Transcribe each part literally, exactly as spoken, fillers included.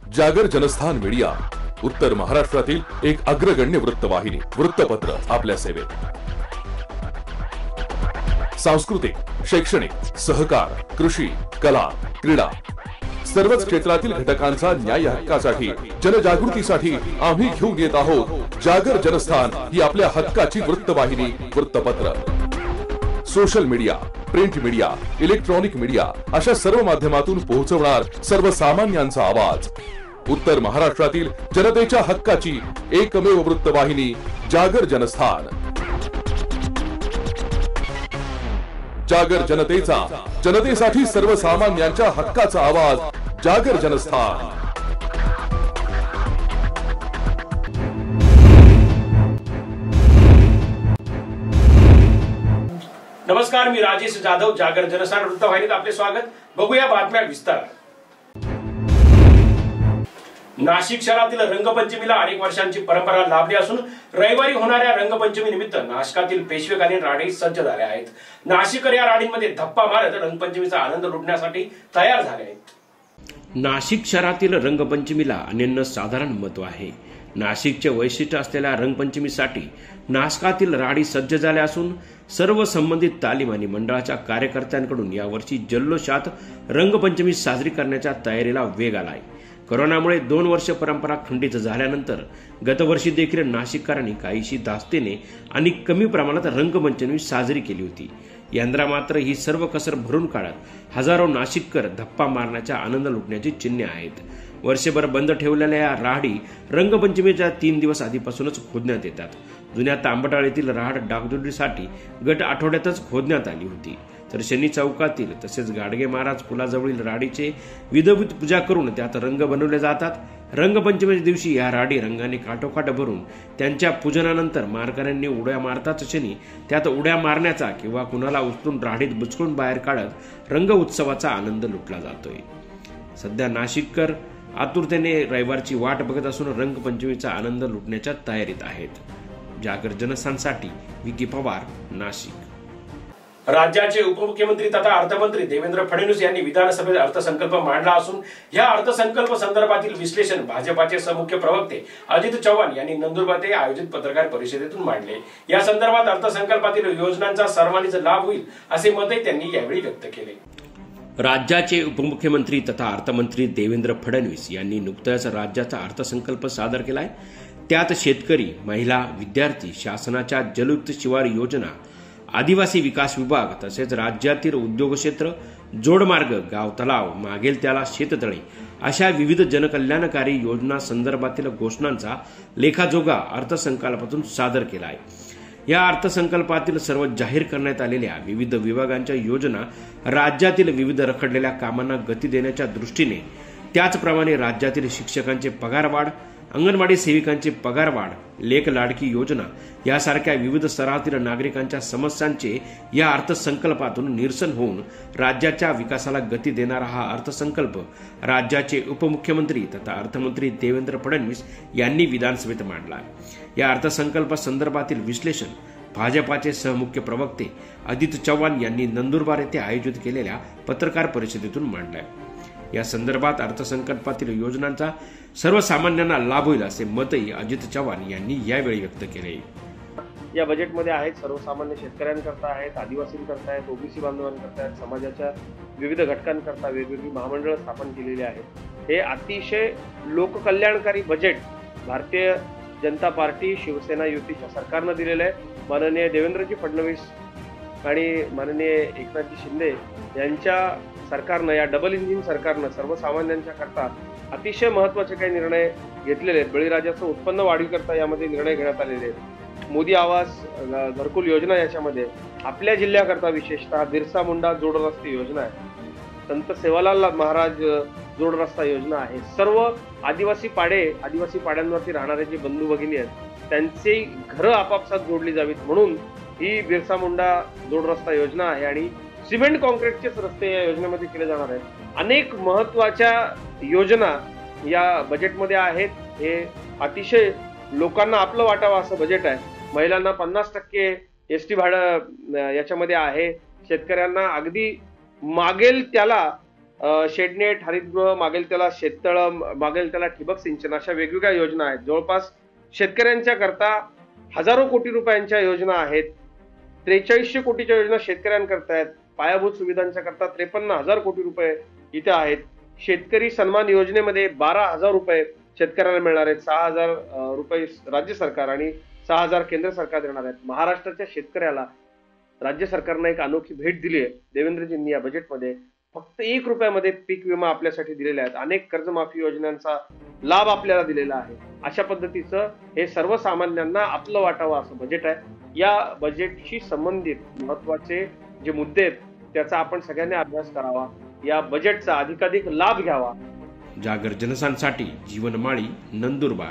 जागर जनस्थान मीडिया, उत्तर महाराष्ट्रातील एक अग्रगण्य वृत्तवाहिनी, वृत्तपत्र आपल्या सेवेत. सांस्कृतिक, शैक्षणिक, सहकार, कृषी, कला, क्रीडा सर्वच क्षेत्रातील घटकांचा न्याय हक्कासाठी, जनजागृतीसाठी आम्ही घेऊन येत आहोत जागर जनस्थान ही आपल्या हक्काची वृत्तवाहिनी, वृत्तपत्र. Social media, print media, electronic media अशा सर्व माध्यमातून पोहोचवणार सर्वसामान्यांचा आवाज. उत्तर महाराष्ट्रातील जनतेच्या हक्काची एकमेव वृत्तवाहिनी जागर जनस्थान. जागर जनतेचा, जनतेसाठी सर्वसामान्यांच्या हक्काचा आवाज, जागर जनस्थान. नमस्कार, मी राजेश जाधव. जागर जनस्थान वृत्तवाहिनीत आपले स्वागत. बघूया बातम्या विस्तारात. नाशिक शहरातील रंगपंचमीला अनेक वर्षांची परंपरा लाभली असून रविवारी होणाऱ्या रंगपंचमी निमित्त नाशकातील पेशवेकालीन राडी सज्ज झाल्या आहेत. नाशिकर या राडींमध्ये धप्पा मारत रंगपंचमीचा आनंद लुटण्यासाठी तयार झाले आहेत. नाशिक शहरातील रंगपंचमीला अनन्यसाधारण महत्व आहे. नाशिकचे वैशिष्ट्य असलेल्या रंगपंचमीसाठी नाशकातील राडी सज्ज झाल्या असून सर्व संबंधित तालीम आणि मंडळाच्या कार्यकर्त्यांकडून यावर्षी जल्लोषात रंगपंचमी साजरी करण्याच्या तयारीला वेग आलाय. कोरोनामुळे दोन वर्ष परंपरा खंडित झाल्यानंतर गतवर्षी देखील नाशिककरांनी काहीशी धास्तीने आणि कमी प्रमाणात रंगपंचमी साजरी केली होती. यंदा मात्र ही सर्व कसर भरून काढत हजारो नाशिककर धप्पा मारण्याचा आनंद लुटण्याची चिन्हे आहेत. वर्षभर बंद ठेवलेल्या या राहाडी रंगपंचमीच्या तीन दिवस आधीपासूनच खोदण्यात येतात. जुन्या तांबटाळीतील राहाड डागडुजीसाठी गट आठवड्यातच खोदण्यात आली होती, तर शनी चौकातील तसेच गाडगे महाराज पुलाजवळील राडीचे विधिवत पूजा करून त्यात रंग बनवले जातात. रंगपंचमीच्या दिवशी या राडी रंगाने काठोकाठ भरून त्यांच्या पूजनानंतर मारकऱ्यांनी उड्या मारतात. शनी त्यात उड्या मारण्याचा किंवा कुणाला उचलून राडीत बुचकून बाहेर काढत रंग उत्सवाचा आनंद लुटला जातोय. सध्या नाशिककर आतुरतेने रविवारची वाट बघत असून रंगपंचमीचा आनंद लुटण्याच्या तयारीत आहेत. जागर जनस्थानसाठी विकी पवार, नाशिक. राज्याचे उपमुख्यमंत्री तथा अर्थमंत्री देवेंद्र फडणवीस यांनी विधानसभेत अर्थसंकल्प मांडला असून या अर्थसंकल्प संदर्भातील विश्लेषण भाजपाचे सहमुख्य प्रवक्ते अजित चव्हाण यांनी नंदुरबार येथे आयोजित पत्रकार परिषदेतून मांडले. या संदर्भात अर्थसंकल्पातील योजनांचा सर्वांनीच लाभ होईल असे मतही त्यांनी यावेळी व्यक्त केले. राज्याचे उपमुख्यमंत्री तथा अर्थमंत्री देवेंद्र फडणवीस यांनी नुकताच राज्याचा अर्थसंकल्प सादर केलाय. त्यात शेतकरी, महिला, विद्यार्थी, शासनाच्या जलयुक्त शिवार योजना, आदिवासी विकास विभाग तसेच राज्यातील उद्योग क्षेत्र, जोडमार्ग, गाव तलाव, मागेल त्याला शेततळे अशा विविध जनकल्याणकारी योजना संदर्भातील घोषणांचा लेखाजोखा अर्थसंकल्पातून सादर केला आहे. या अर्थसंकल्पातील सर्व जाहीर करण्यात आलेल्या विविध विभागांच्या योजना राज्यातील विविध रखडलेल्या कामांना गती देण्याच्या दृष्टीने, त्याचप्रमाणे राज्यातील शिक्षकांचे पगारवाढ, अंगणवाडी सेविकांचे पगारवाढ, लेक लाडकी योजना यासारख्या विविध स्तरातील नागरिकांच्या समस्यांचे या अर्थसंकल्पातून निरसन होऊन राज्याच्या विकासाला गती देणारा हा अर्थसंकल्प राज्याचे उपमुख्यमंत्री तथा अर्थमंत्री देवेंद्र फडणवीस यांनी विधानसभेत मांडला. या अर्थसंकल्प संदर्भातील विश्लेषण भाजपाचे सहमुख्य प्रवक्ते अजित चव्हाण यांनी नंदुरबार येथे आयोजित केलेल्या पत्रकार परिषदेतून मांडलाय. या संदर्भात अर्थसंकल्पातील योजनांचा सर्वसामान्यांना लाभ होईल असे मतही अजित चव्हाण यांनी यावेळी व्यक्त केले. या बजेटमध्ये आहेत सर्वसामान्य शेतकऱ्यांकरता आहेत, आदिवासींकरता आहेत, ओबीसी बांधवांकरता आहेत, समाजाच्या विविध घटकांकरता वेगवेगळी महामंडळं स्थापन केलेली आहेत. हे अतिशय लोककल्याणकारी बजेट भारतीय जनता पार्टी शिवसेना युतीच्या सरकारनं दिलेलं आहे. माननीय देवेंद्रजी फडणवीस आणि माननीय एकनाथजी शिंदे यांच्या सरकारनं, या डबल इंजिन सरकारनं सर्वसामान्यांच्या करता अतिशय महत्वाचे काही निर्णय घेतलेले आहेत. बळीराजाचं उत्पन्न वाढीकरता यामध्ये निर्णय घेण्यात आलेले आहेत. मोदी आवास घरकुल योजना याच्यामध्ये आपल्या जिल्ह्याकरता विशेषतः बिरसा मुंडा जोड रस्ते योजना आहे, संत सेवालाल महाराज जोड रस्ता योजना आहे. सर्व आदिवासी पाडे, आदिवासी पाड्यांवरती राहणारे जे बंधू भगिनी आहेत त्यांची घरं आपापसात जोडली जावीत म्हणून ही बिरसा मुंडा जोड रस्ता योजना आहे. आणि सिमेंट कॉन्क्रीटचेच रस्ते या योजनेमध्ये केले जाणार आहेत. अनेक महत्वाच्या योजना या बजेटमध्ये आहेत. हे अतिशय लोकांना आपलं वाटावं असं बजेट आहे. महिलांना पन्नास टक्के एस टी भाडं याच्यामध्ये आहे. शेतकऱ्यांना अगदी मागेल त्याला शेडनेट, हरितगृह, मागेल त्याला शेततळ, मागेल त्याला ठिबक सिंचन, अशा वेगवेगळ्या योजना आहेत. जवळपास शेतकऱ्यांच्या करता हजारो कोटी रुपयांच्या योजना आहेत. त्रेचाळीसशे कोटीच्या योजना शेतकऱ्यांकरता आहेत. पायाभूत सुविधांच्या करता त्रेपन्न हजार कोटी रुपये इथे आहेत. शेतकरी सन्मान योजनेमध्ये बारा हजार रुपये शेतकऱ्याला मिळणार आहेत. सहा हजार रुपये राज्य सरकार आणि सहा हजार केंद्र सरकार देणार आहेत. महाराष्ट्राच्या शेतकऱ्याला राज्य सरकारने एक अनोखी भेट दिली आहे. देवेंद्रजींनी या बजेटमध्ये फक्त एक रुपयामध्ये पीक विमा आपल्यासाठी दिलेला आहे. अनेक कर्जमाफी योजनांचा लाभ आपल्याला दिलेला आहे. अशा पद्धतीचं हे सर्वसामान्यांना आपलं वाटावं असं बजेट आहे. या बजेटशी संबंधित महत्वाचे जे मुद्दे आहेत त्याचा आपण सगळ्यांनी अभ्यास करावा. या बजेटचा अधिकाधिक लाभ घ्यावा. जागर जनसांसाठी जीवनमाळी, नंदुरबार.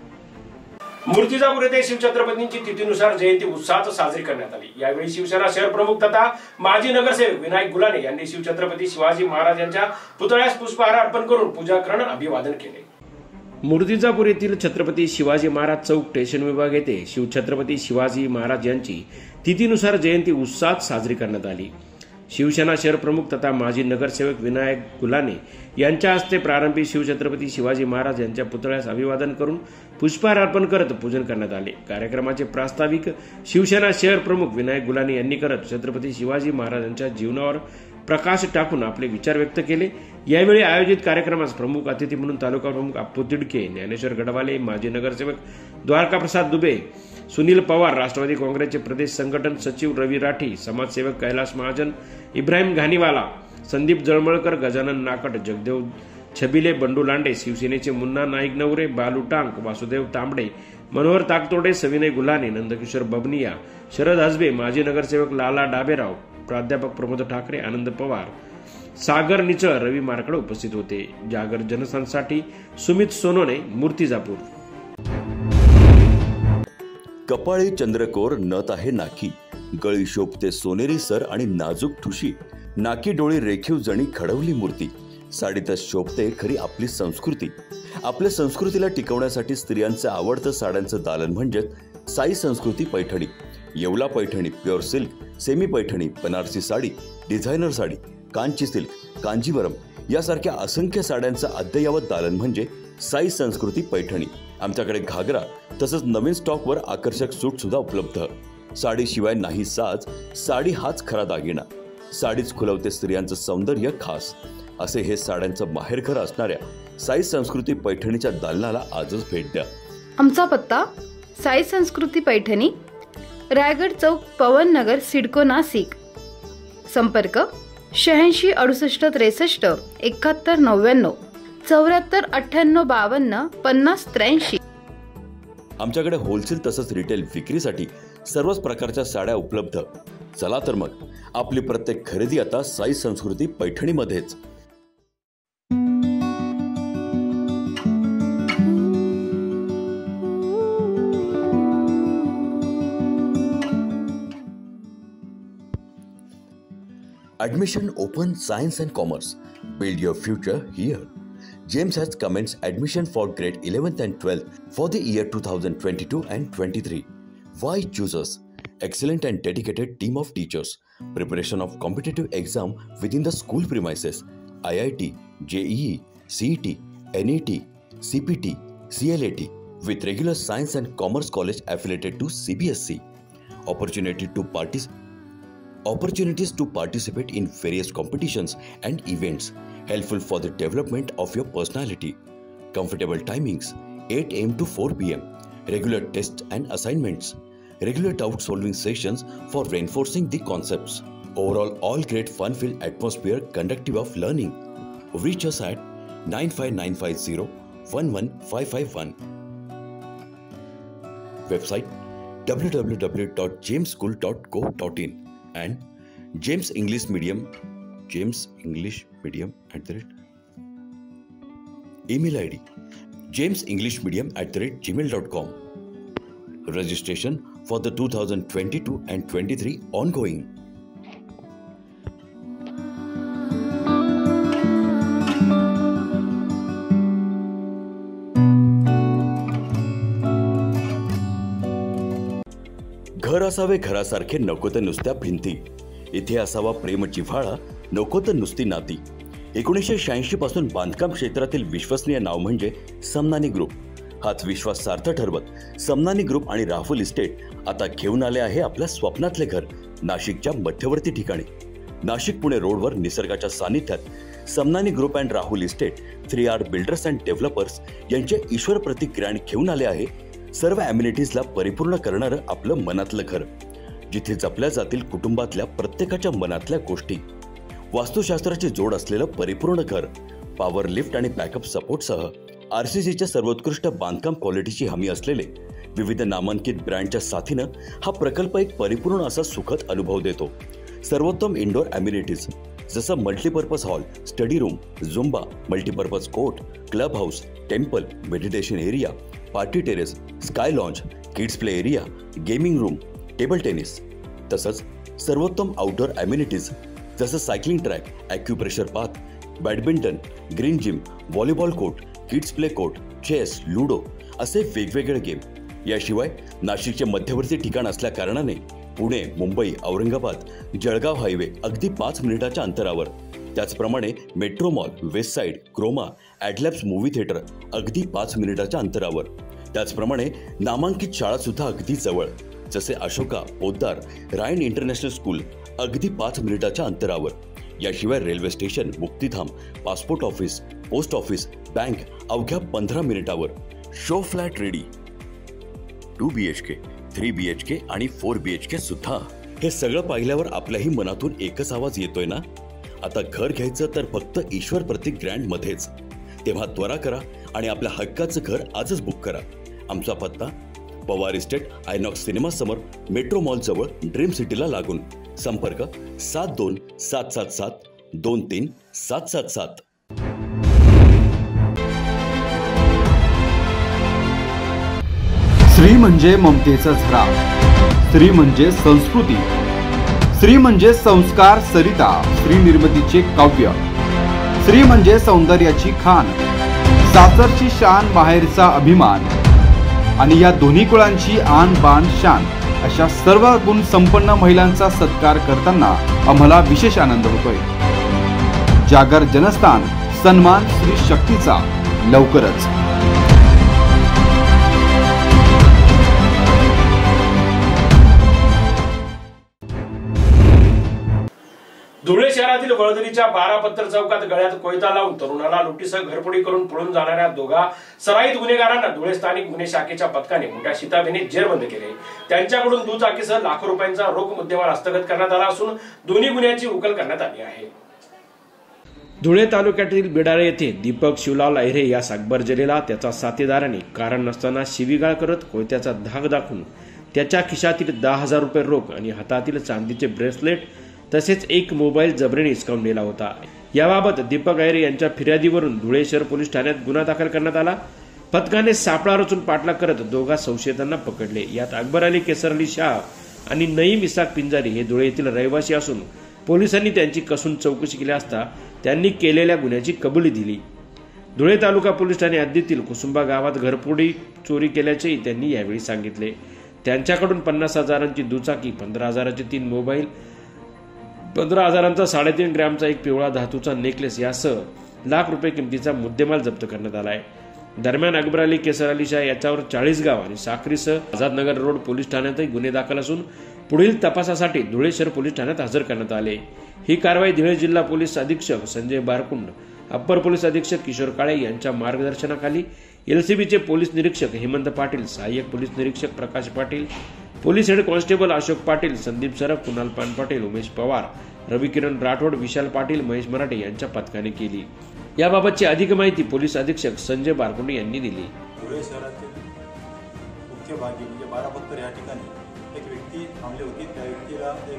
मूर्तिजापूर येथे शिवछत्रपतींची तिथीनुसार जयंती उत्साहात साजरी करण्यात आली. यावेळी शिवसेना शहर प्रमुख तथा माजी नगरसेवक विनायक गुलाने यांनी शिवछत्रपती शिवाजी महाराज यांच्या पुतळ्यास पुष्पहार अर्पण करून पूजा करून अभिवादन केले. मूर्तिजापूर येथील छत्रपती शिवाजी महाराज चौक स्टेशन विभाग येथे शिवछत्रपती शिवाजी महाराज यांची तिथीनुसार जयंती उत्साहात साजरी करण्यात आली. शिवसेना शहर प्रमुख तथा माजी नगरसेवक विनायक गुलाने यांच्या हस्ते प्रारंभी शिवछत्रपती शिवाजी महाराज यांच्या पुतळ्यास अभिवादन करून पुष्पहार अर्पण करत पूजन करण्यात आले. कार्यक्रमाचे प्रास्ताविक शिवसेना शहर प्रमुख विनायक गुलाने यांनी करत छत्रपती शिवाजी महाराजांच्या जीवनावर प्रकाश टाकून आपले विचार व्यक्त केले. यावेळी आयोजित कार्यक्रमास प्रमुख अतिथी म्हणून तालुका प्रमुख अप्पू तिडके, ज्ञानेश्वर गडवाले, माजी नगरसेवक द्वारकाप्रसाद दुबे, सुनील पवार, राष्ट्रवादी काँग्रेसचे प्रदेश संघटन सचिव रवी राठी, समाजसेवक कैलास महाजन, इब्राहिम घानीवाला, संदीप जळमळकर, गजानन नाकट, जगदेव छबिले, बंडू लांडे, शिवसेनेचे मुन्ना नाईक नवरे, बालू टांक, वासुदेव तांबडे, मनोहर ताकतोडे, सविनय गुल्हाने, नंदकिशोर बबनिया, शरद हसबे, माजी नगरसेवक लाला डाबेराव, प्राध्यापक प्रमोद ठाकरे, आनंद पवार, सागर निचळ, रवी मारकडे उपस्थित होते. जागर जनसांसाठी सुमित सोनोने, मूर्तिजापूर. कपाळी चंद्रकोर, नथ आहे नाकी, गळी शोभते सोनेरी सर आणि नाजूक ठुशी, नाकी डोळी रेखीव जणी खडवली मूर्ती, साडीतच शोभते खरी आपली संस्कृती. आपल्या संस्कृतीला टिकवण्यासाठी स्त्रियांचं आवडतं साड्यांचं दालन म्हणजे Sai Sanskruti Paithani. Yeola Paithani, pure silk, semi Paithani, Banarasi sari, designer sari, Kanchi silk, Kanjeevaram यासारख्या असंख्य साड्यांचं अद्ययावत दालन म्हणजे साई संस्कृती पैठणी. आमच्याकडे घागरा तसंच नवीन स्टॉकवर आकर्षक सूट सुद्धा उपलब्ध. साडीशिवाय नाही साज, साडी हाच खरा दागिना. साडीच खुलवते स्त्रियांचं सौंदर्य खास. असे हे साड्यांचं माहेरघर असणाऱ्या साई संस्कृती पैठणीच्या दालनाला आजच भेट द्या. आमचा पत्ता साई संस्कृती पैठणी, रायगड चौक, पवन नगर, सिडको, नाशिक. संपर्क शहाऐंशी अडुसष्ट त्रेसष्ट एकाहत्तर नव्याण्णव चौऱ्याहत्तर अठ्ठ्याण्णव बावन्न पन्नास त्र्याऐंशी. आमच्याकडे होलसेल तसंच रिटेल विक्रीसाठी सर्वच प्रकारच्या साड्या उपलब्ध. चला तर मग आपली प्रत्येक खरेदी आता साई संस्कृती पैठणीमध्येच. Admission open Science and Commerce. Build your future here. James has commenced admission for grade eleventh and twelfth for the year two thousand twenty-two and twenty-three. Why choose us? Excellent and dedicated team of teachers. Preparation of competitive exam within the school premises. I I T, J E E, C E T, N E T, C P T, C L A T with regular Science and Commerce college affiliated to C B S E. Opportunity to participate. Opportunities to participate in various competitions and events, helpful for the development of your personality. Comfortable timings, eight a m to four p m Regular tests and assignments. Regular doubt solving sessions for reinforcing the concepts. Overall, all great fun-filled atmosphere conducive of learning. Reach us at nine five nine five zero one one five five one. Website w w w dot james school dot co dot in. And James English Medium, James English Medium at the rate. Email I D james english medium at the rate gmail dot com. Registration for the two thousand twenty-two and twenty-three ongoing. घर असावे घरासारखे, नको तर नुसत्या भिंती. इथे असावा प्रेम जिव्हाळा, नको तर नुसती नाती. एकोणीसशे शहाऐंशी पासून बांधकाम क्षेत्रातील विश्वसनीय नाव म्हणजे समनानी ग्रुप. हाच विश्वास सार्थ ठरवत समनानी ग्रुप आणि राहुल इस्टेट आता घेऊन आले आहे आपल्या स्वप्नातले घर नाशिकच्या मध्यवर्ती ठिकाणी. नाशिक पुणे रोडवर निसर्गाच्या सानिध्यात Samnani group and Rahul estate three R builders and developers यांचे ईश्वर प्रतीक ग्रँड घेऊन आले आहे सर्व ॲम्युनिटीजला परिपूर्ण करणारं आपलं मनातलं घर, जिथे जपल्या जातील कुटुंबातल्या प्रत्येकाच्या मनातल्या गोष्टी. वास्तुशास्त्राची जोड असलेलं परिपूर्ण घर, पॉवर लिफ्ट आणि बॅकअप सपोर्टसह आरसीसीच्या सर्वोत्कृष्ट बांधकाम क्वालिटीची हमी असलेले विविध नामांकित ब्रँडच्या साथीनं हा प्रकल्प एक परिपूर्ण असा सुखद अनुभव देतो. सर्वोत्तम इंडोर ॲम्युनिटीज जसं multipurpose hall, study room, Zumba, multipurpose court, club house, temple, meditation area, party terrace, sky lounge, kids play area, gaming room, table tennis. तसंच सर्वोत्तम आउटडोर ॲम्युनिटीज जसं cycling track, acupressure path, badminton, green gym, volleyball court, kids play court, chess, ludo असे वेगवेगळे game. याशिवाय नाशिकचे मध्यवर्ती ठिकाण असल्या कारणाने पुणे, मुंबई, औरंगाबाद, जळगाव हायवे अगदी पाच मिनिटाच्या अंतरावर. त्याचप्रमाणे metro mall, waste side, Croma, Adlabs movie theatre अगदी पाच मिनिटाच्या अंतरावर. त्याचप्रमाणे नामांकित शाळा सुद्धा अगदी जवळ जसे अशोका, पोद्दार, रायन इंटरनॅशनल स्कूल अगदी पाच मिनिटाच्या अंतरावर. याशिवाय railway station, Muktidham, passport office, post office, bank अवघ्या पंधरा मिनिटावर. Show flat ready two B H K, three B H K आणि फोर बी एच के सुद्धा. हे सगळं पाहिल्यावर आपल्याही मनातून एकच आवाज येतोय ना, आता घर घ्यायचं तर फक्त ईश्वर प्रतीक ग्रँड मध्येच. तेव्हा त्वरा करा आणि आपल्या हक्काचं घर आजच बुक करा. आमचा पत्ता पवार इस्टेट, आयनॉक्स सिनेमा समोर, मेट्रो मॉल जवळ, ड्रीम सिटीला लागून. संपर्क सात दोन सात सात सात दोन तीन सात सात सात. स्त्री म्हणजे ममतेचा झरा, स्त्री म्हणजे संस्कृती, स्त्री म्हणजे संस्कार सरिता, स्त्री निर्मितीचे काव्य, स्त्री म्हणजे सौंदर्याची खान, सासरची शान, माहेरचा अभिमान आणि या दोन्ही कुळांची आन बान शान अशा सर्व गुण संपन्न महिलांचा सत्कार करताना आम्हाला विशेष आनंद होतोय. जागर जनस्थान सन्मान स्त्री शक्तीचा लवकरच. धुळे शहरातील वळदरीच्या बारा पत्तर चौकात गळ्यात कोयता लावून तरुणाला लुटीसह घरफोडी करून पळून जाणाऱ्या दोघा सराईत गुन्हेगारांना धुळे स्थानिक गुन्हे शाखेच्या पथकाने मोठ्या शिताफीने जेरबंद केले. त्यांच्याकडून दुचाकीसह लाखो रुपयांचा रोख मुद्देमाल हस्तगत करण्यात आला असून दोन्ही गुन्ह्यांची उकल करण्यात आली आहे. धुळे तालुक्यातील बिडाळे येथे दीपक शिवलाल अहिरे या सागबर्जलेला त्याचा साथीदाराने कारण नसताना शिवीगाळ करत कोयत्याचा धाक दाखवून त्याच्या खिशातील दहा हजार रुपये रोख आणि हातातील चांदीचे ब्रेसलेट तसेच एक मोबाईल जबरीने हिसकावून नेला होता. याबाबत दीपक अहिरे यांच्या फिर्यादीवरून धुळे शहर पोलीस ठाण्यात गुन्हा दाखल करण्यात आला. पथकाने सापळा रचून पाठलाग करत दोघा संशयितांना पकडले. यात अकबर अली, केसर अली शाह आणि नईम इसाक पिंजारी हे धुळे येथील रहिवासी असून पोलिसांनी त्यांची कसून चौकशी केली असता त्यांनी केलेल्या गुन्ह्याची कबुली दिली. धुळे तालुका पोलीस ठाणे हद्दीतील कुसुंबा गावात घरफोडी चोरी केल्याचेही त्यांनी यावेळी सांगितले. त्यांच्याकडून पन्नास हजारांची दुचाकी, पंधरा हजाराचे तीन मोबाईल, पंधरा हजारांचा साडेतीन ग्रॅमचा एक पिवळा धातूचा नेकलेस यासह लाख रुपये किमतीचा मुद्देमाल जप्त करण्यात आला आहे. दरम्यान अकबर अली, केसर अली शाह याच्यावर चाळीसगाव आणि साक्रीसह आझादनगर रोड पोलीस ठाण्यातही गुन्हे दाखल असून पुढील तपासासाठी धुळे शहर पोलीस ठाण्यात हजर करण्यात आले. ही कारवाई धुळे जिल्हा पोलीस अधीक्षक संजय बारकुंड, अप्पर पोलीस अधीक्षक किशोर काळे यांच्या मार्गदर्शनाखाली एलसीबीचे पोलीस निरीक्षक हेमंत पाटील, सहाय्यक पोलीस निरीक्षक Prakash Patil, police head constable Ashok Patil, Sandeep Saraf, Kunal पान पाटील, उमेश पवार, रवी किरण राठोड, विशाल पाटील, महेश मराठे यांच्या पथकाने केली. याबाबतची अधिक माहिती पोलीस अधीक्षक संजय बारकुंडे यांनी दिली. धुळे शहरातील मुख्य भागी म्हणजे बारा पत्तर या ठिकाणी एक व्यक्ती थांबली होती. त्या व्यक्तीला एक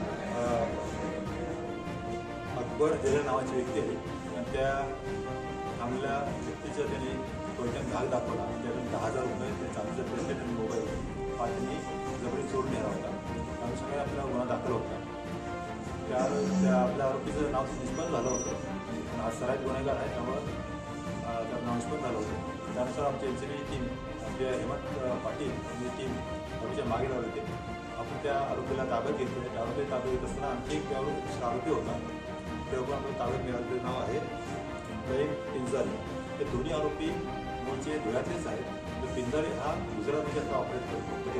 अकबर जले नावाची व्यक्ती आहे आणि त्या थांबलेल्या व्यक्तीचं त्यांनी कोयत्याने धाक दाखवला आणि त्यातून दहा हजार रुपये ते चांदीचं ब्रेसलेट आणि मोबाईल हा त्यांनी जबरी चोरून नेला होता. त्यानुसार आपला गुन्हा दाखल होता. त्या त्या आपल्या आरोपीचं नाव निष्पन्न झालं होतं. हा सराईत गुन्हेगार आहे त्यामुळं त्याचं नाव निष्पन्न झालं होतं. त्यानुसार आमच्या एल सी बी टीम आपल्या हेमंत पाटील यांची टीम आरोपीच्या मागे लावली होती. आपण त्या आरोपीला ताब्यात घेतले. त्या आरोपी ताब्यात घेत असताना आणखी एक त्यावर आरोपी होता. तेव्हा आपण ताब्यात मिळालेलं नाव आहे प्रेम पिंजारी. हे दोन्ही आरोपी मूळचे धुळ्यातलेच आहेत. तर पिंजारी हा गुजरातमध्ये आता ऑपरेट करतो.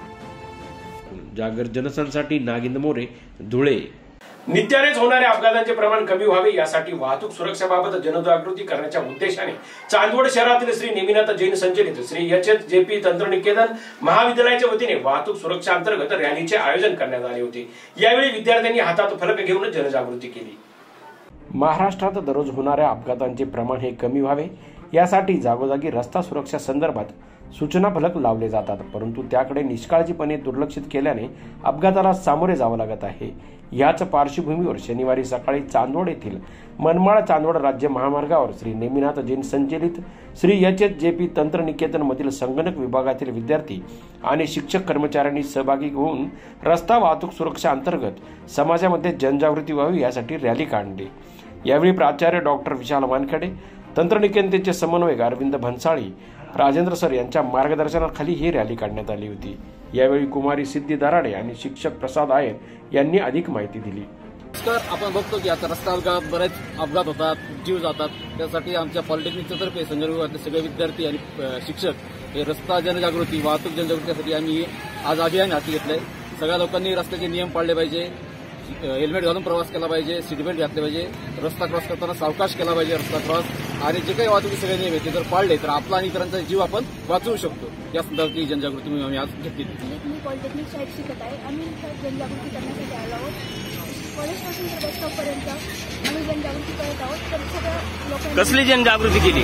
जागर जनस्थानसाठी नागिंद मोरे, धुळे. नित्यानेच होणाऱ्या अपघातांचे प्रमाण कमी व्हावे यासाठी वाहतूक सुरक्षेबाबत जनजागृती करण्याच्या उद्देशाने चांदवड शहरातील श्री नेमिनाथ जैन संचलित Shri H H J P तंत्रनिकेतन महाविद्यालयाच्या वतीने वाहतूक सुरक्षा अंतर्गत रॅलीचे आयोजन करण्यात आले होते. यावेळी विद्यार्थ्यांनी हातात फलक घेऊन जनजागृती केली. महाराष्ट्रात दररोज होणाऱ्या अपघातांचे प्रमाण हे कमी व्हावे यासाठी जागोजागी रस्ता सुरक्षा संदर्भात सूचना फलक लावले जातात, परंतु त्याकडे निष्काळजीपणे दुर्लक्षित केल्याने अपघाताला सामोरे जावं लागत आहे. याच पार्श्वभूमीवर शनिवारी सकाळी चांदवड येथील मनमाड चांदवड राज्य महामार्गावर श्री नेमिनाथ जैन संचलित Shri H H J P तंत्रनिकेतन मधील संगणक विभागातील विद्यार्थी आणि शिक्षक कर्मचाऱ्यांनी सहभागी होऊन रस्ता वाहतूक सुरक्षा अंतर्गत समाजामध्ये जनजागृती व्हावी यासाठी रॅली काढली. यावेळी प्राचार्य डॉक्टर विशाल वानखेडे, तंत्रनिकेतनचे समन्वयक अरविंद भन्साळी, राजेंद्र सर यांच्या मार्गदर्शनाखाली ही रॅली काढण्यात आली होती. यावेळी कुमारी सिद्धी दराडे आणि शिक्षक प्रसाद आयर यांनी अधिक माहिती दिली. आपण बघतो की आता रस्ता अपघात बरेच अपघात होतात, जीव जातात. त्यासाठी आमच्या पॉलिटेक्निकच्या तर्फे संजय विभागातले सगळे विद्यार्थी आणि शिक्षक हे रस्ता जनजागृती वाहतूक जनजागृतीसाठी आम्ही आज अभियान हाती घेतलंय. सगळ्या लोकांनी रस्त्याचे नियम पाळले पाहिजे, हेल्मेट घालून प्रवास केला पाहिजे, सीट बेल्ट घातले पाहिजे, रस्ता क्रॉस करताना सावकाश केला पाहिजे रस्ता क्रॉस, आणि जे काही वाहतुकी सगळे नियम आहेत ते जर पाळले तर आपला आणि इतरांचा जीव आपण वाचवू शकतो. या संदर्भातली जनजागृती मोहीम आम्ही आज घेतली. मी पॉलिटेक्निक शाळेत शिकत आहे. आम्ही जनजागृती करण्यासाठी आलो आहोत. कॉलेजपासून तर बस स्टॉपपर्यंत आम्ही जनजागृती करत आहोत. तर सगळ्या लोकांनी कसली जनजागृती केली?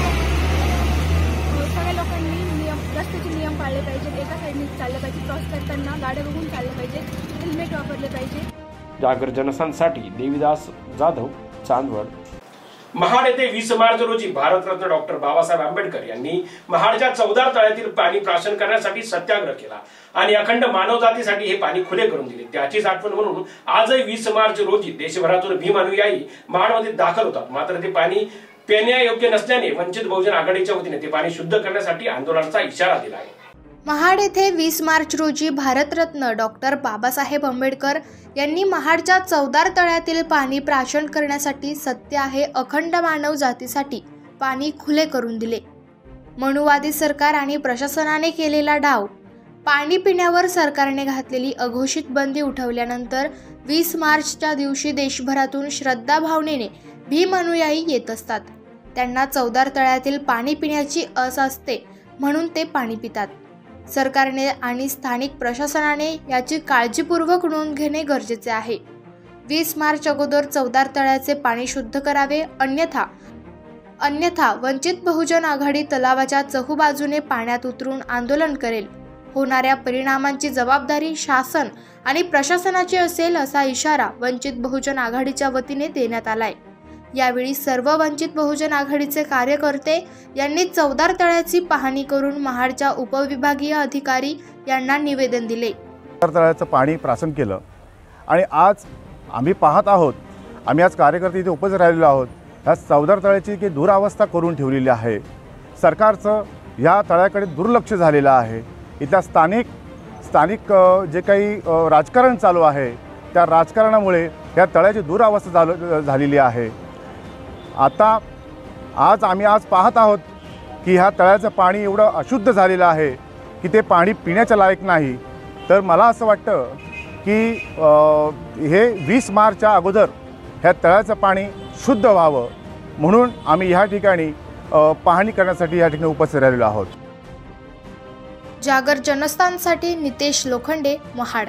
सगळ्या लोकांनी नियम रस्त्याचे नियम पाळले पाहिजे, एका साईडने चाललं पाहिजे, क्रॉस करताना गाड्या बघून चाललं पाहिजे, हेल्मेट वापरले पाहिजे. जागर जनस्थानसाठी देवीदास जाधव, चांदवड. महाड येथे वीस मार्च रोजी भारतरत्न डॉक्टर बाबासाहेब आंबेडकर यांनी महाडच्या चौदार तळ्यातील पाणी प्राशन करण्यासाठी सत्याग्रह केला आणि अखंड मानवजातीसाठी हे पाणी खुले करून दिले. त्याचीच आठवण म्हणून आजही वीस मार्च रोजी देशभरातून भीम अनुयायी महाडमध्ये दाखल होतात. मात्र ते पाणी पिण्यायोग्य नसल्याने वंचित बहुजन आघाडीच्या वतीने ते पाणी शुद्ध करण्यासाठी आंदोलनाचा इशारा दिला आहे. महाड येथे वीस मार्च रोजी भारतरत्न डॉक्टर बाबासाहेब आंबेडकर यांनी महाडच्या चौदार तळ्यातील पाणी प्राशन करण्यासाठी सत्य आहे अखंड मानव जातीसाठी पाणी खुले करून दिले. मनुवादी सरकार आणि प्रशासनाने केलेला डाव, पाणी पिण्यावर सरकारने घातलेली अघोषित बंदी उठवल्यानंतर वीस मार्चच्या दिवशी देशभरातून श्रद्धा भावनेने भीम अनुयायी येत असतात. त्यांना चौदार तळ्यातील पाणी पिण्याची आस असते म्हणून ते पाणी पितात. सरकारने आणि स्थानिक प्रशासनाने याची काळजीपूर्वक नोंद घेणे गरजेचे आहे. वीस मार्च अगोदर चौदार तळ्याचे पाणी शुद्ध करावे, अन्यथा अन्यथा वंचित बहुजन आघाडी तलावाच्या चहूबाजूने पाण्यात उतरून आंदोलन करेल. होणाऱ्या परिणामांची जबाबदारी शासन आणि प्रशासनाची असेल असा इशारा वंचित बहुजन आघाडीच्या वतीने देण्यात आलाय. यावेळी सर्व वंचित बहुजन आघाडीचे कार्यकर्ते यांनी चौदार तळ्याची पाहणी करून महाडच्या उपविभागीय अधिकारी यांना निवेदन दिले. चौदार तळ्याचं पाणी प्राशन केलं आणि आज आम्ही पाहत आहोत, आम्ही आज कार्यकर्ते इथे उपस्थित राहिलेलो आहोत. ह्या चौदार तळ्याची की दुरावस्था करून ठेवलेली आहे. सरकारचं या तळ्याकडे दुर्लक्ष झालेलं आहे. इथल्या स्थानिक स्थानिक जे काही राजकारण चालू आहे त्या राजकारणामुळे या तळ्याची दुरावस्था झालेली आहे. आता आज आम्ही आज पाहत आहोत की ह्या तळ्याचं पाणी एवढं अशुद्ध झालेलं आहे की ते पाणी पिण्याच्या लायक नाही. तर मला असं वाटतं की हे वीस मार्चच्या अगोदर ह्या तळ्याचं पाणी शुद्ध व्हावं म्हणून आम्ही ह्या ठिकाणी पाहणी करण्यासाठी या ठिकाणी उपस्थित राहिलेलो आहोत. जागर जनस्थानसाठी नितेश लोखंडे, महाड.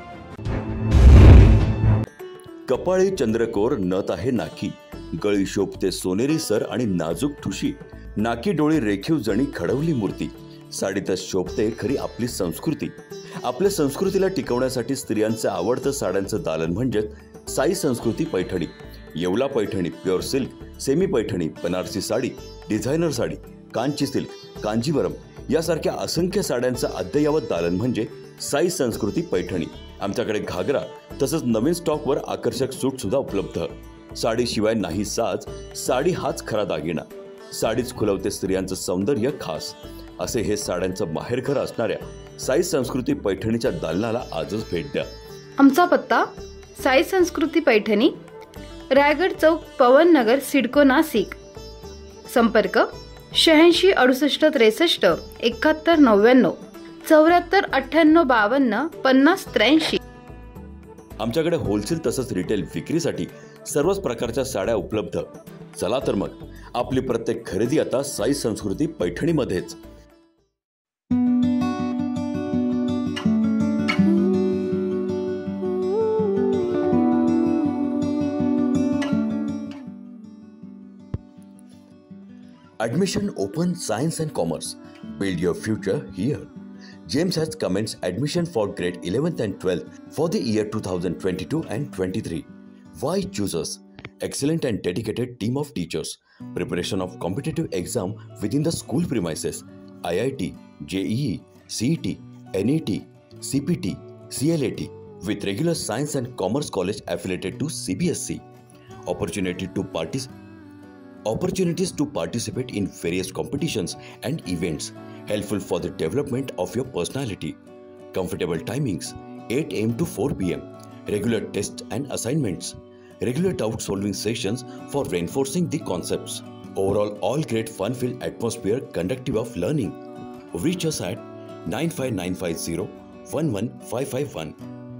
कपाळी चंद्रकोर, नथ आहे नाकी, गळी शोभते सोनेरी सर आणि नाजूक ठुशी, नाकी डोळे रेखीव जणी खडवली मूर्ती, साडीतच शोभते खरी आपली संस्कृती. आपल्या संस्कृतीला टिकवण्यासाठी स्त्रियांचं आवडतं साड्यांचं दालन म्हणजे Sai Sanskruti Paithani. Yeola Paithani, pure silk, semi Paithani, Banarasi sari, designer sari, Kanchi silk, Kanjeevaram यासारख्या असंख्य साड्यांचं अद्ययावत दालन म्हणजे साई संस्कृती पैठणी. आमच्याकडे घागरा तसंच नवीन स्टॉकवर आकर्षक सूट सुद्धा उपलब्ध. साडीशिवाय नाही साज, साडी हाच खरा दागिना. साडीच खुलवते स्त्रियांचं सौंदर्य खास. असे हे साड्यांचं माहेरघर असणाऱ्या साई संस्कृती पैठणीच्या दालनाला आजच भेट द्या. आमचा पत्ता साई संस्कृती पैठणी, रायगड चौक पवन नगर सिडको नाशिक. संपर्क शहाऐंशी अडुसष्ट त्रेसष्ट एकाहत्तर नव्याण्णव चौऱ्याहत्तर अठ्ठ्याण्णव बावन्न पन्नास त्र्याऐंशी. आमच्याकडे होलसेल तसंच रिटेल विक्रीसाठी सर्वच प्रकारच्या साड्या उपलब्ध. चला तर मग आपली प्रत्येक खरेदी आता साई संस्कृती पैठणीमध्येच. Admission open science and commerce. Build your future here. James has commenced admission for grade eleventh and twelfth for the year two thousand twenty-two and twenty-three. Why choose us? Excellent and dedicated team of teachers. Preparation of competitive exam within the school premises. I I T, J E E, C E T, N E T, C P T, C L A T with regular science and commerce college affiliated to C B S E. Opportunity to participate. Opportunities to participate in various competitions and events, helpful for the development of your personality. Comfortable timings, eight A M to four P M. Regular tests and assignments. Regular doubt solving sessions for reinforcing the concepts. Overall, all great fun-filled atmosphere conducive of learning. Reach us at nine five nine five zero one one five five one.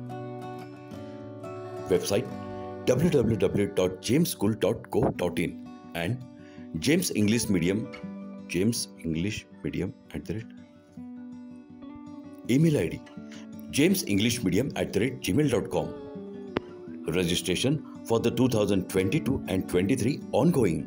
Website w w w dot james school dot co dot in. And James English Medium, James English Medium at the rate. Email I D james english medium at the rate gmail dot com. Registration for the two thousand twenty-two and twenty-three ongoing.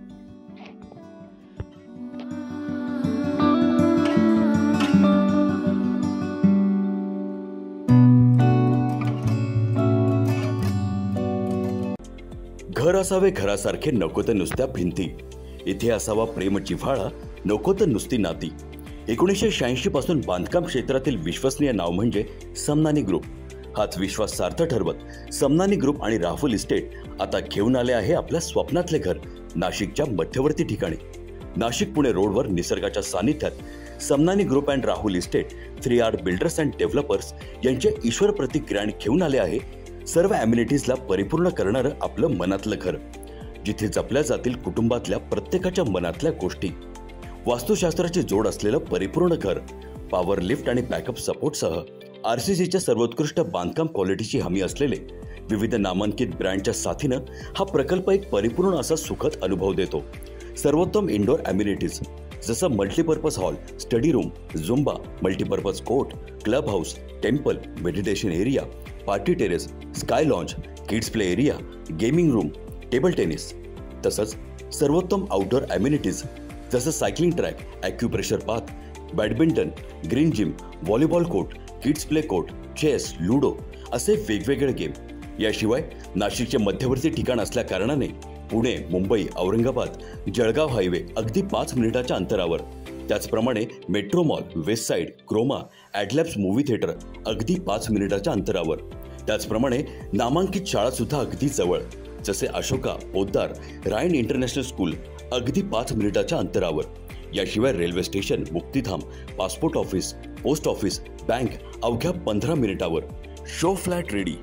घर असावे घरासारखे, नको तर नुसत्या भिंती. इथे असावा प्रेम जिव्हाळा, नको तर नुसती नाती. एकोणीसशे शहाऐंशी पासून बांधकाम क्षेत्रातील विश्वसनीय नाव म्हणजे समनानी ग्रुप. हाच विश्वास सार्थ ठरवत समनानी ग्रुप आणि राहुल इस्टेट आता घेऊन आले आहे आपल्या स्वप्नातले घर नाशिकच्या मध्यवर्ती ठिकाणी. नाशिक पुणे रोडवर निसर्गाच्या सानिध्यात Samnani group and Rahul estate three R builders and developers यांचे ईश्वर प्रतीक ग्रँड घेऊन आले आहे सर्व ॲम्युनिटीजला परिपूर्ण करणारं आपलं मनातलं घर, जिथे जपल्या जातील कुटुंबातल्या प्रत्येकाच्या मनातल्या गोष्टी. वास्तुशास्त्राची जोड असलेलं परिपूर्ण घर, पॉवर लिफ्ट आणि बॅकअप सपोर्टसह आरसीसीच्या सर्वोत्कृष्ट बांधकाम क्वालिटीची हमी असलेले विविध नामांकित ब्रँडच्या साथीनं हा प्रकल्प एक परिपूर्ण असा सुखद अनुभव देतो. सर्वोत्तम इंडोर ॲम्युनिटीज जसं multipurpose hall, study room, Zumba, multipurpose court, club house, temple, meditation area, party terrace, sky lounge, kids play area, gaming room, table tennis. तसंच सर्वोत्तम आउटडोर ॲम्युनिटीज जसं cycling track, acupressure path, badminton, green gym, volleyball court, kids play court, chess, ludo असे वेगवेगळे game. याशिवाय नाशिकचे मध्यवर्ती ठिकाण असल्या कारणाने पुणे, मुंबई, औरंगाबाद, जळगाव हायवे अगदी पाच मिनिटाच्या अंतरावर. त्याचप्रमाणे metro mall, waste side, Croma, Adlabs movie theatre अगदी पाच मिनिटाच्या अंतरावर. त्याचप्रमाणे नामांकित शाळा सुद्धा अगदी जवळ, जसे अशोका, पोद्दार, रायन इंटरनॅशनल स्कूल अगदी पाच मिनिटाच्या अंतरावर. याशिवाय railway station, Muktidham, passport office, post office, bank अवघ्या पंधरा मिनिटावर. Show flat ready,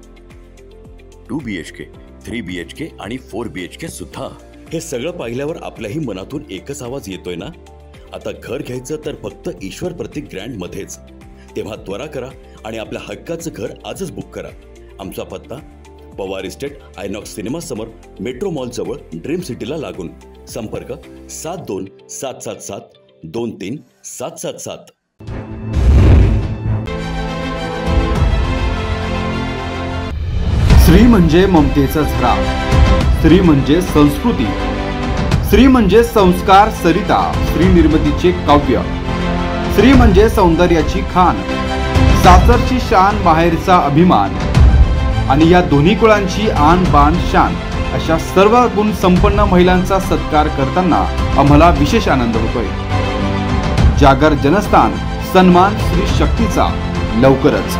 two B H K, three B H K आणि फोर बी एच के सुद्धा. हे सगळं पाहिल्यावर आपल्याही मनातून एकच आवाज येतोय ना, आता घर घ्यायचं तर फक्त ईश्वर प्रतीक ग्रँड मध्येच. तेव्हा त्वरा करा आणि आपल्या हक्काचं घर आजच बुक करा. आमचा पत्ता पवार इस्टेट, आयनॉक्स सिनेमा समोर, मेट्रो मॉल जवळ, ड्रीम सिटीला लागून. संपर्क सात दोन सात सात सात दोन तीन सात सात सात. स्त्री म्हणजे ममतेचा झरा, स्त्री म्हणजे संस्कृती, स्त्री म्हणजे संस्कार सरिता, स्त्री निर्मितीचे काव्य, स्त्री म्हणजे सौंदर्याची खान, सासरची शान, माहेरचा अभिमान आणि या दोन्ही कुळांची आन बान शान अशा सर्व गुण संपन्न महिलांचा सत्कार करताना आम्हाला विशेष आनंद होतोय. जागर जनस्थान सन्मान स्त्री शक्तीचा लवकरच.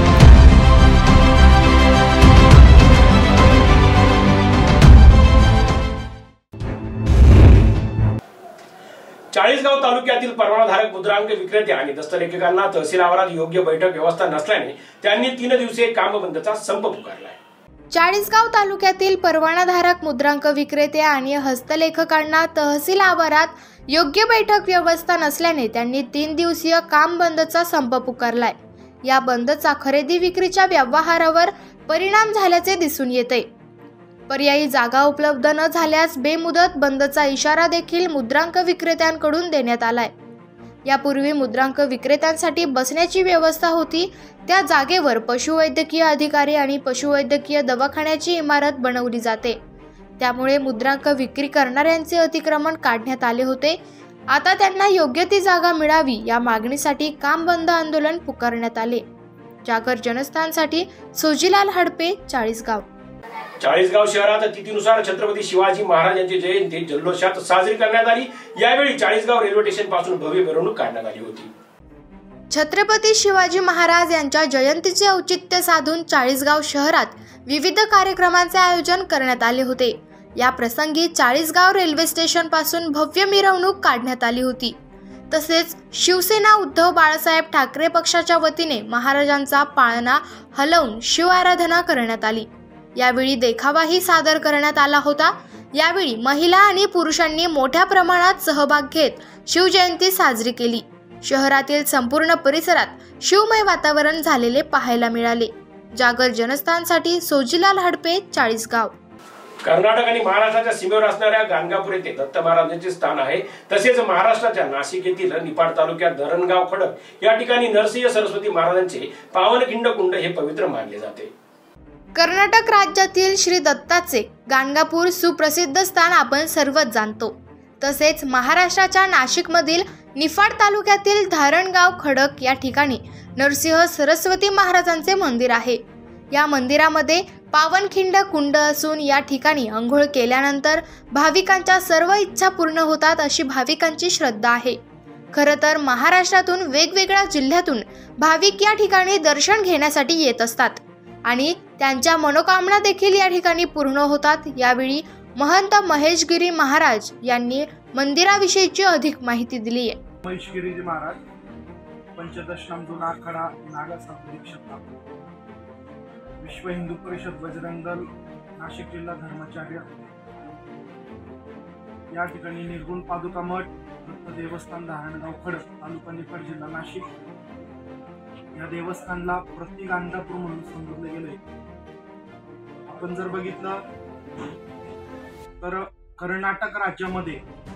चाळीसगाव तालुक्यातील परवानाधारक मुद्रांक विक्रेते आणि दस्तलेखकांना तहसील आवारात योग्य बैठक व्यवस्था नसल्याने त्यांनी तीन दिवसीय काम बंदचा संप पुकारलाय. चाळीसगाव तालुक्यातील परवानाधारक मुद्रांक विक्रेते आणि हस्तलेखकांना तहसील आवारात योग्य बैठक व्यवस्था नसल्याने त्यांनी तीन दिवसीय काम बंदचा संप पुकारलाय। या बंदचा खरेदी विक्रीच्या व्यवहारावर परिणाम झाल्याचे दिसून येते। पर्यायी जागा उपलब्ध न झाल्यास बेमुदत बंदचा इशारा देखील मुद्रांक विक्रेत्यांकडून देण्यात आलाय। यापूर्वी मुद्रांक विक्रेत्यांसाठी बसण्याची व्यवस्था होती, त्या जागेवर पशुवैद्यकीय अधिकारी आणि पशुवैद्यकीय दवाखान्याची इमारत बनवली जाते, त्यामुळे मुद्रांक विक्री करणाऱ्यांचे अतिक्रमण काढण्यात आले होते। आता त्यांना योग्य ती जागा मिळावी या मागणीसाठी काम बंद आंदोलन पुकारण्यात आले। जागर जनस्थानसाठी सोजीलाल हडपे, चाळीसगाव। चाळीसगाव शहरात तिथीनुसार छत्रपती शिवाजी महाराजांची जयंती जल्लोषात साजरी करण्यात आली। यावेळी चाळीसगाव रेल्वे स्टेशन पासून भव्य मिरवणूक काढण्यात आली होती। छत्रपती शिवाजी महाराज यांच्या जयंतीचे औचित्य साधून चाळीसगाव शहरात विविध कार्यक्रमांचे आयोजन करण्यात आले होते। या प्रसंगी चाळीसगाव रेल्वे स्टेशन पासून भव्य मिरवणूक काढण्यात आली होती। तसेच शिवसेना उद्धव बाळासाहेब ठाकरे पक्षाच्या वतीने महाराजांचा पाळणा हलवून शिवआराधना करण्यात आली। यावेळी देखावाही सादर करण्यात आला होता। यावेळी महिला आणि पुरुषांनी मोठ्या प्रमाणात सहभाग घेत शिवजयंती साजरी केली। शहरातील संपूर्ण परिसरात शिवमय वातावरण झालेले पाहायला मिळाले। जागर जनस्थानसाठी सोजीलाल हडपे, चाळीसगाव। कर्नाटक आणि महाराष्ट्राच्या सीमेवर असणाऱ्या गाणगापूर येथे दत्त महाराजांचे स्थान आहे। तसेच महाराष्ट्राच्या नाशिक येथील निफाड तालुक्यात धरणगाव खडक या ठिकाणी नरसिंह सरस्वती महाराजांचे पावनखिंड कुंड हे पवित्र मानले जाते। कर्नाटक राज्यातील श्री दत्ताचे गाणगापूर सुप्रसिद्ध स्थान आपण सर्वच जाणतो। तसेच महाराष्ट्राच्या नाशिकमधील निफाड तालुक्यातील धरणगाव खडक या ठिकाणी नरसिंह सरस्वती महाराजांचे मंदिर आहे। या मंदिरामध्ये पावनखिंड कुंड असून या ठिकाणी अंघोळ केल्यानंतर भाविकांच्या सर्व इच्छा पूर्ण होतात अशी भाविकांची श्रद्धा आहे। खरं तर महाराष्ट्रातून वेगवेगळ्या जिल्ह्यातून भाविक या ठिकाणी दर्शन घेण्यासाठी येत असतात आणि त्यांच्या मनोकामना देखील या ठिकाणी पूर्ण होतात। यावेळी महंत महेशगिरी महाराज यांनी मंदिराविषयीची अधिक माहिती दिली आहे। महेशगिरी महाराज पंचदशनाम जुना आखाडा नागासा दीक्षित विश्व हिंदू परिषद बजरंग दल नाशिक जिल्हा धर्माचार्य या ठिकाणी निर्गुण पादुका मठ दत्त देवस्थान धरणगाव खडक तालुका निफाड जिल्हा नाशिक या देवस्थानला प्रति गाणगापूर म्हणून संबोधले गेले। आपण जर बघितलं तर कर्नाटक राज्यामध्ये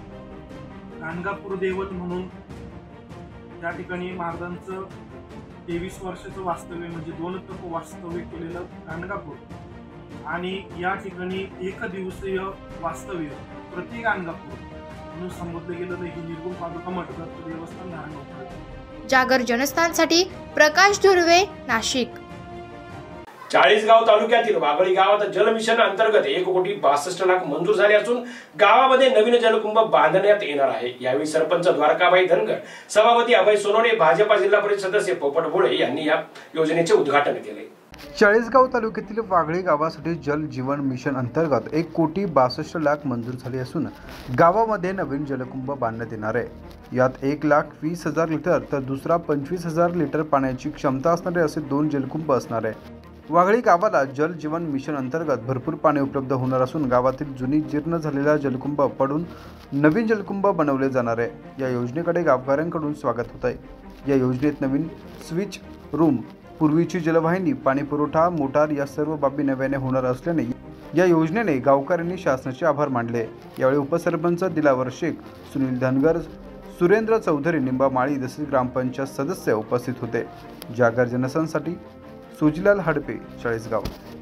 गाणगापूर देवत म्हणून त्या ठिकाणी महाराजांचं तेवीस वर्षाचं वास्तव्य म्हणजे दोन तप वास्तव्य केलेलं गाणगापूर आणि या ठिकाणी एक दिवसीय वास्तव्य प्रति गाणगापूर म्हणून संबोधले गेलं। तर ही निर्गुण पादुका मठ दत्त देवस्थान धरणगाव। जागर जनस्थानसाठी प्रकाश धुर्वे, नाशिक। चाळीसगाव तालुक्यातील वाघळी गावात जल मिशन अंतर्गत एक कोटी बासष्ट लाख मंजूर झाले असून गावामध्ये नवीन जलकुंभ बांधण्यात येणार आहे। यावेळी सरपंच द्वारकाबाई धनगर, सभापती अभय सोनवणे, भाजपा जिल्हा परिषद सदस्य पोपट भोळे यांनी या योजनेचे उद्घाटन केले। चाळीसगाव तालुक्यातील वाघळी गावासाठी जल जीवन मिशन अंतर्गत एक कोटी बासष्ट लाख मंजूर झाले असून गावामध्ये नवीन जलकुंभ बांधण्यात येणार आहे। यात एक लाख वीस हजार लिटर तर दुसरा पंचवीस हजार लिटर पाण्याची क्षमता असणारे असे दोन जलकुंभ असणार आहे। वाघळी गावाला जल जीवन मिशन अंतर्गत भरपूर पाणी उपलब्ध होणार असून गावातील जुनी जीर्ण झालेला जलकुंभ पडून नवीन जलकुंभ बनवले जाणार आहे। या योजनेकडे गावकऱ्यांकडून स्वागत होत आहे। या योजनेत नवीन स्विच रूम, पूर्वीची जलवाहिनी, पाणी पुरवठा, मोटार या सर्व बाबी नव्याने होणार असल्याने या योजनेने गावकऱ्यांनी शासनाचे आभार मानले। यावेळी उपसरपंच दिलावर शेख, सुनील धनगर, सुरेंद्र चौधरी, निंबा माळी तसेच ग्रामपंचायत सदस्य उपस्थित होते। जागर जनस्थानसाठी सोजीलाल हडपे, चाळीसगाव।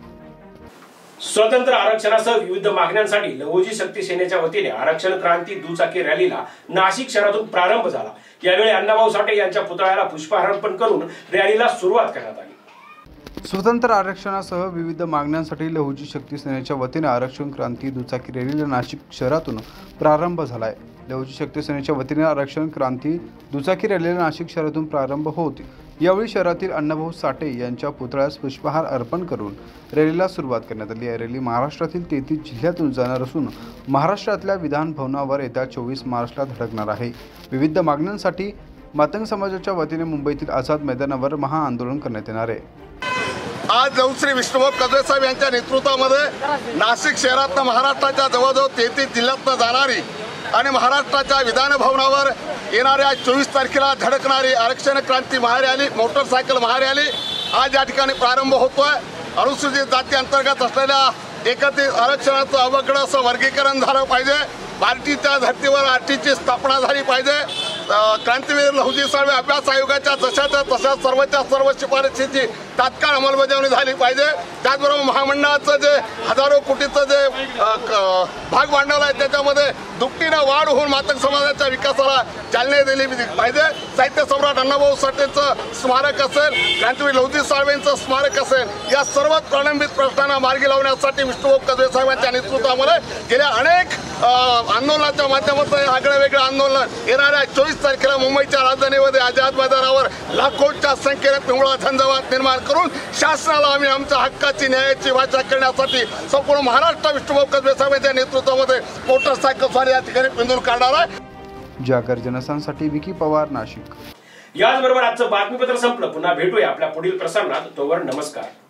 स्वतंत्र आरक्षणासह विविध मागण्यांसाठी लहुजी शक्ती सेनेच्या वतीने आरक्षण क्रांती दुचाकी रॅलीला नाशिक शहरातून प्रारंभ झाला। यावेळी अण्णाभाऊ साठे यांच्या पुतळ्याला पुष्पहार अर्पण करून रॅलीला सुरुवात करण्यात आली। स्वतंत्र आरक्षणासह विविध मागण्यांसाठी लहुजी शक्ती सेनेच्या वतीने आरक्षण क्रांती दुचाकी रॅलीला नाशिक शहरातून प्रारंभ झाला आहे। लहुजी शक्ती सेनेच्या वतीने आरक्षण क्रांती दुचाकी रॅलीला नाशिक शहरातून प्रारंभ होत यावेळी शहरातील अण्णाभाऊ साठे यांच्या पुतळ्यास पुष्पहार अर्पण करून रॅलीला सुरुवात करण्यात आली। या रॅली महाराष्ट्रातील तेहतीस जिल्ह्यातून जाणार असून महाराष्ट्रातल्या विधान भवनावर येत्या चोवीस मार्चला धडकणार आहे। विविध मागण्यांसाठी मातंग समाजाच्या वतीने मुंबईतील आझाद मैदानावर महाआंदोलन करण्यात येणार आहे। आज नवश्री विष्णुभाऊ कदवे साहेब यांच्या नेतृत्वामध्ये नाशिक शहरातनं महाराष्ट्राच्या जवळजवळ तेहतीस जिल्ह्यातनं जाणारी आणि महाराष्ट्राच्या विधान भवनावर येणाऱ्या चोवीस तारखेला धडकणारी आरक्षण क्रांती Mahar rally, motorcycle Mahar rally आज या ठिकाणी प्रारंभ होतोय। अनुसूचित जाती अंतर्गत असलेल्या एकत्रित आरक्षणाचं अवघड असं वर्गीकरण झालं पाहिजे। पार्टीच्या धर्तीवर आरटीची स्थापना झाली पाहिजे। क्रांतीवीर लहुजी साळवे अभ्यास आयोगाच्या जशाच्या तशा सर्वच्या सर्व शिफारशीची तात्काळ अंमलबजावणी झाली पाहिजे। त्याचबरोबर महामंडळाचं जे हजारो कोटीचं जे भाग भांडवल आहे त्याच्यामध्ये दुपटीनं वाढ होऊन मातंग समाजाच्या विकासाला चालना दिली पाहिजे। साहित्य सम्राट अण्णाभाऊ साठेंचं स्मारक असेल, क्रांतीवीर लहुजी साळवेंचं स्मारक असेल, या सर्व प्रलंबित प्रश्नांना मार्गी लावण्यासाठी विष्णुभाऊ कदवे साहेबांच्या नेतृत्वामध्ये गेल्या अनेक आंदोलनाच्या माध्यमातून आगळं वेगळं आंदोलन येणाऱ्या चोवीस तारखेला मुंबईच्या राजधानीमध्ये आझाद मैदानावर लाखोच्या संख्येने पिंगळा झंझावात निर्माण करून शासनाला आम्ही आमच्या हक्काची न्यायाची वाचा करण्यासाठी संपूर्ण महाराष्ट्र विष्णुभाऊ कदवे साहेबांच्या नेतृत्वामध्ये मोटरसायकल स्वारी या ठिकाणी पिंजून काढणार आहे। जागर जनसांसाठी विकी पवार, नाशिक। याचबरोबर आजचं बातमीपत्र संपलं। पुन्हा भेटूया आपल्या पुढील प्रसारणात। तोवर नमस्कार।